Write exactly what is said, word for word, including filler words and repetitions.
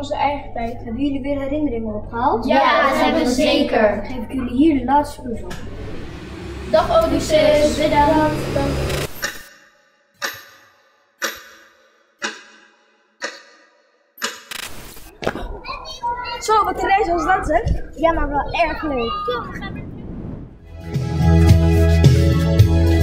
onze eigen tijd. Hebben jullie weer herinneringen opgehaald? Ja, dat hebben we zeker. Dan geef ik jullie hier de laatste puzzel. Dag Odysseus. Bedankt. Dank. Zo, wat een reis was dat, hè? Ja, maar wel erg leuk. Ja, we gaan weer.